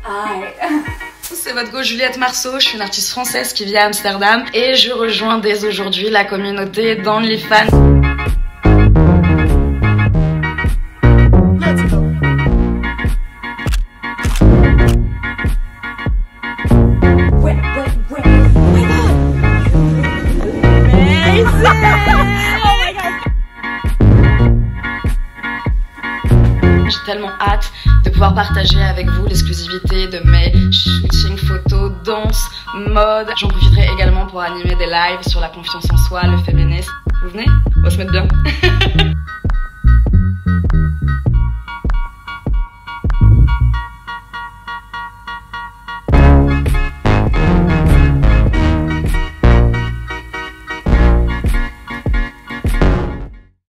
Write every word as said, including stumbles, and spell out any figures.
C'est votre go Juliette Marceau, je suis une artiste française qui vit à Amsterdam et je rejoins dès aujourd'hui la communauté d'OnlyFans. J'ai tellement hâte de pouvoir partager avec vous l'exclusivité de mes shootings photos, danse, mode. J'en profiterai également pour animer des lives sur la confiance en soi, le féminisme. Vous venez? On va se mettre bien.